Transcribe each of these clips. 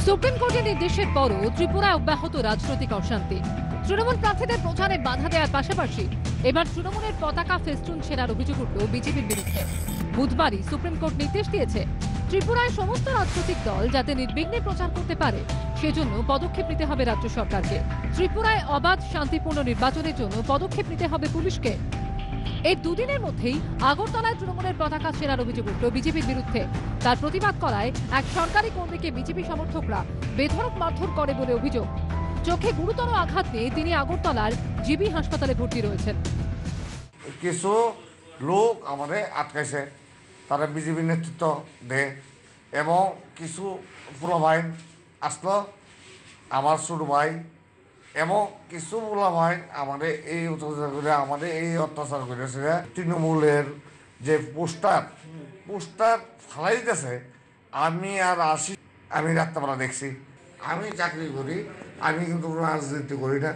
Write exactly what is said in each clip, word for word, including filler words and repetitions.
Supreme কোর্টের নির্দেশের পরও ত্রিপুরায় অব্যাহত রাজনৈতিক অশান্তি। তৃণমূল প্রার্থীদের প্রচারে বাধা দেওয়ার পাশাপাশি এবার তৃণমূলের পতাকা ফেস্টুন ছেড়ার অভিযোগ উঠল বিজেপির বিরুদ্ধে। বুধবারই সুপ্রিম কোর্ট নির্দেশ দিয়েছে ত্রিপুরায় সমস্ত রাজনৈতিক দল যাতে নির্বিঘ্নে প্রচার করতে পারে সেজন্য পদক্ষেপ নিতে হবে রাজ্য সরকারকে। ত্রিপুরায় অবাধ শান্তিপূর্ণ নির্বাচনের জন্য পদক্ষেপ নিতে হবে পুলিশকে। এই দুদিনের মধ্যেই আগরতলায় তৃণমূলের পতাকা ছেড়ার অভিযোগ উঠল বিজেপির বিরুদ্ধে। তার প্রতিবাদ করায় এক সরকারি কর্মীকে বিজেপি সমর্থকরা বেধড়ক মারধর করে বলে অভিযোগ। চোখে গুরুতর আঘাত নিয়ে তিনি আগরতলার জিবি হাসপাতালে ভর্তি রয়েছেন। কিছু লোক আমাদের আটকাইছে, তারা বিজেপি নেতৃত্ব দেয় এবং কিছু পুরো ভাই আসলো, আমার ছোট ভাই এবং কিছু বলা ভাই আমাদের এই অত্যাচার করে আমাদের এই অত্যাচার করেছে। তৃণমূলের যে পোস্টার পোস্টার ফালাই দিতেছে, আমি আর আসি, আমি রাত্রেবেলা দেখছি। আমি চাকরি করি, আমি কিন্তু রাজনীতি করি না।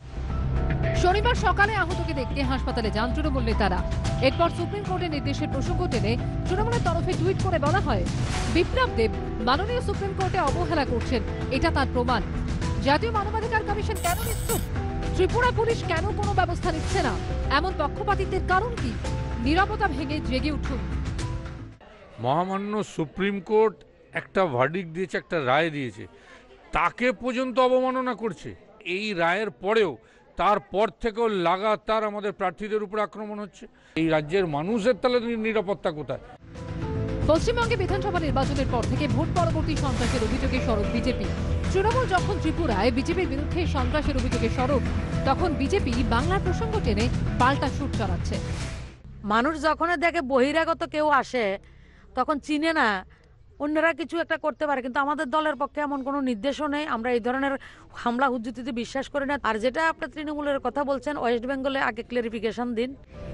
শনিবার সকালে আহতকে দেখতে হাসপাতালে যান তৃণমূল নেতারা। এরপর সুপ্রিম কোর্টের নির্দেশের প্রসঙ্গ টেনে তৃণমূলের তরফে টুইট করে বলা হয়, বিপ্লব দেব মাননীয় সুপ্রিম কোর্টে অবহেলা করছেন, এটা তার প্রমাণ। জাতীয় মানবাধিকার কমিশন কেন নিশ্চুপ? ত্রিপুরা পুলিশ কেন কোনো ব্যবস্থা নিচ্ছে না? এমন পক্ষপাতিত্বের কারণ কি? নীরবতা ভেঙে জেগে উঠুন। মহামান্য সুপ্রিম কোর্ট একটা ভার্ডিক্ট দিয়েছে, একটা রায় দিয়েছে, তাকে পর্যন্ত অবমাননা করছে। এই রায়ের পরেও তারপর থেকেও লাগাতার আমাদের প্রার্থীদের উপর আক্রমণ হচ্ছে। এই রাজ্যের মানুষের তাহলে নিরাপত্তা কোথায়? পশ্চিমবঙ্গে বিধানসভা নির্বাচনের পর থেকে ভোট পরবর্তী সন্ত্রাসের অভিযোগে সরব বিজেপি। তৃণমূল যখন ত্রিপুরায় বিজেপির বিরুদ্ধে সন্ত্রাসের অভিযোগে সরব, তখন বিজেপি বাংলার প্রসঙ্গ টেনে পাল্টা সুর চড়াচ্ছে। মানুষ যখন দেখে বহিরাগত কেউ আসে তখন চিনে না, অন্যরা কিছু একটা করতে পারে, কিন্তু আমাদের দলের পক্ষে এমন কোনো নির্দেশও নেই। আমরা এই ধরনের হামলা হুজ্জুতিতে বিশ্বাস করি না। আর যেটা আপনি তৃণমূলের কথা বলছেন, ওয়েস্ট বেঙ্গলে আগে ক্লারিফিকেশন দিন।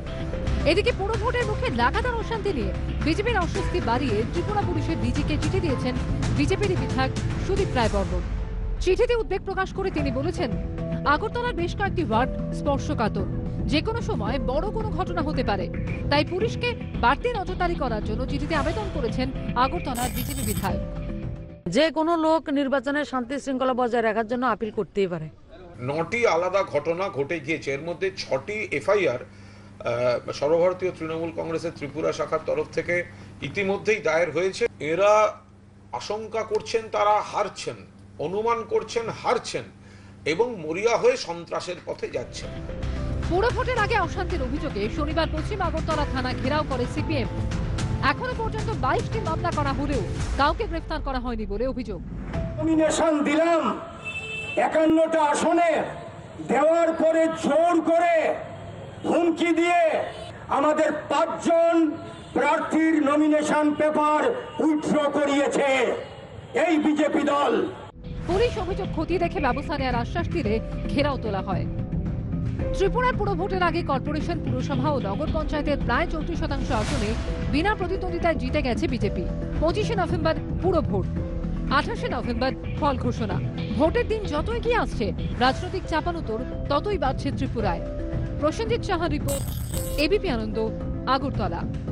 এদিকে পুরো ভোটের মুখে লাগাতার অশান্তি নিয়ে বিজেপির অস্বস্তি বাড়িয়ে ত্রিপুরা পুলিশের ডিজিকে চিঠি দিয়েছেন বিজেপির বিধায়ক সুদীপ রায় বর্মন। চিঠিতে উদ্বেগ প্রকাশ করে তিনি বলেছেন, আগরতলার বেশ কয়েকটি ওয়ার্ড স্পর্শকাতর, যে কোনো সময় বড় কোনো ঘটনা হতে পারে। তাই পুলিশকে বাড়তি নজরদারি করার জন্য চিঠিতে আবেদন করেছেন আগরতলার বিজেপি বিধায়ক। যে কোনো লোক নির্বাচনের শান্তি শৃঙ্খলা বজায় রাখার জন্য আপিল করতেই পারে। নটি আলাদা ঘটনা ঘটে গিয়েছে, এর মধ্যে ছটি এফআইআর সর্বভারতীয় তৃণমূল কংগ্রেসের ত্রিপুরা শাখার তরফ থেকে ইতিমধ্যেই দায়ের হয়েছে। এরা আশঙ্কা করছেন তারা হারছেন, অনুমান করছেন হারছেন এবং মরিয়া হয়ে সন্ত্রাসের পথে যাচ্ছেন। পুরো ভোটের আগে অশান্তির অভিযোগে শনিবার পশ্চিম আগরতলা থানা ঘেরাও করে সিপিএম। এখনো পর্যন্ত বাইশটি মামলা করা হলেও কাউকে গ্রেফতার করা হয়নি বলে অভিযোগ। নমিনেশন দিলাম একান্নটা আসনে, দেওয়ার পরে জোর করে হুমকি দিয়ে আমাদের পাঁচজন প্রার্থীর নমিনেশন পেপার উইথড্র করিয়েছে এই বিজেপি দল। পুলিশ অভিযোগ খতিয়ে দেখে ব্যবস্থা নেওয়ার আশ্বাস দিলে ঘেরাও তোলা হয়। ত্রিপুরার পুরো ভোটের আগে কর্পোরেশন, পুরসভা ও নগর পঞ্চায়েতের প্রায় চৌত্রিশ শতাংশ আসনে বিনা প্রতিদ্বন্দ্বিতায় জিতে গেছে বিজেপি। পঁচিশে নভেম্বর পুরো ভোট, আঠাশে নভেম্বর ফল ঘোষণা। ভোটের দিন যত এগিয়ে আসছে রাজনৈতিক চাপানোতর ততই বাড়ছে ত্রিপুরায়। Prasenjit Saha report, ABP Ananda, Agartala.